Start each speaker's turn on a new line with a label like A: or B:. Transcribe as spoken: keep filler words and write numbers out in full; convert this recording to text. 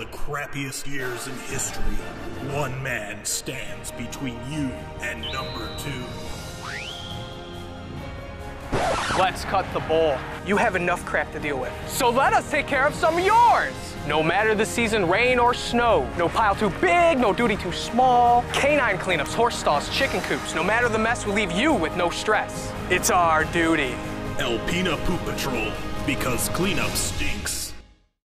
A: the crappiest years in history, one man stands between you and number two.
B: Let's cut the bull. You have enough crap to deal with. So let us take care of some of yours. No matter the season, rain or snow. No pile too big, no duty too small. Canine cleanups, horse stalls, chicken coops. No matter the mess, we leave you with no stress. It's our duty.
A: Alpina Poop Patrol, because cleanup stinks.